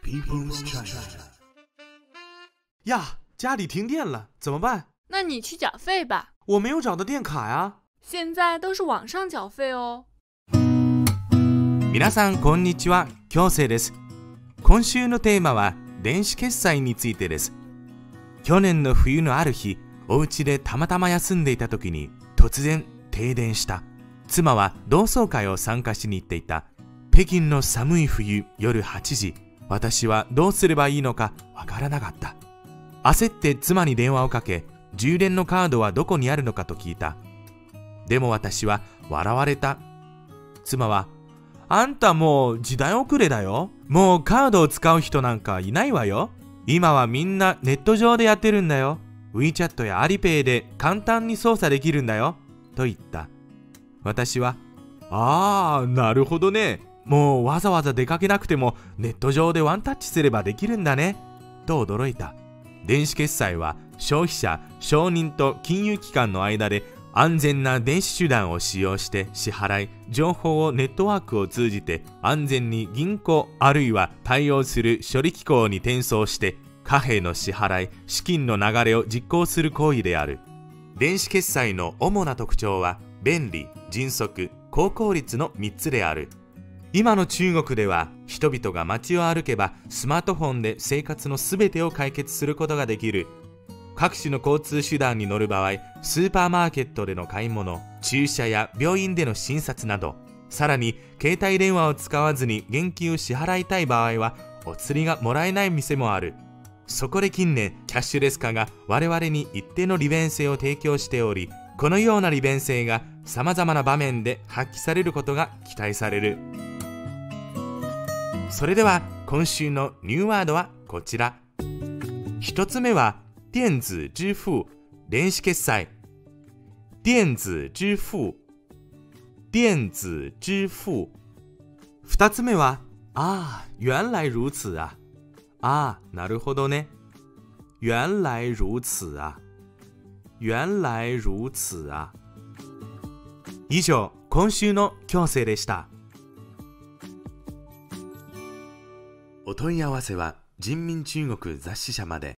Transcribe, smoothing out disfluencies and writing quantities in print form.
People's China。呀，家里停电了，怎么办？ 那你去缴费吧。 我没有找到电卡呀。 现在都是网上缴费哦。 皆さんこんにちは、KYOSEIです。今週のテーマは電子決済についてです。去年の冬のある日、お家でたまたま休んでいた時に突然停電した。妻は同窓会を参加しに行っていた。北京の寒い冬、夜8時、私はどうすればいいのかわからなかった。焦って妻に電話をかけ、充電のカードはどこにあるのかと聞いた。でも私は笑われた。妻は、あんたもう時代遅れだよ。もうカードを使う人なんかいないわよ。今はみんなネット上でやってるんだよ。WeChat やアリペイで簡単に操作できるんだよ。と言った。私は、ああ、なるほどね。もうわざわざ出かけなくてもネット上でワンタッチすればできるんだね。と驚いた。電子決済は消費者、商人と金融機関の間で安全な電子手段を使用して支払い、情報をネットワークを通じて安全に銀行あるいは対応する処理機構に転送して貨幣の支払い、資金の流れを実行する行為である。電子決済の主な特徴は便利、迅速、高効率の3つである。今の中国では人々が街を歩けばスマートフォンで生活のすべてを解決することができる。各種の交通手段に乗る場合、スーパーマーケットでの買い物、注射や病院での診察など、さらに携帯電話を使わずに現金を支払いたい場合はお釣りがもらえない店もある。そこで近年キャッシュレス化が我々に一定の利便性を提供しており、このような利便性がさまざまな場面で発揮されることが期待される。それでは今週のニューワードはこちら。一つ目は電子支付、電子決済。電子支付、電子支付。二つ目は、ああ、原来如此啊。ああ、なるほどね。原来如此啊。原来如此啊。以上、今週の強制でした。お問い合わせは人民中国雑誌社まで。